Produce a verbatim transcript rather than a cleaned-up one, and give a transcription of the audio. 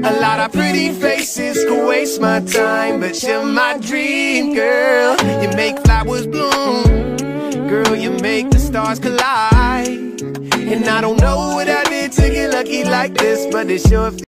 A lot of pretty faces could waste my time, but you're my dream girl. You make flowers bloom, girl, you make the stars collide. And I don't know what I did to get lucky like this, but it sure feels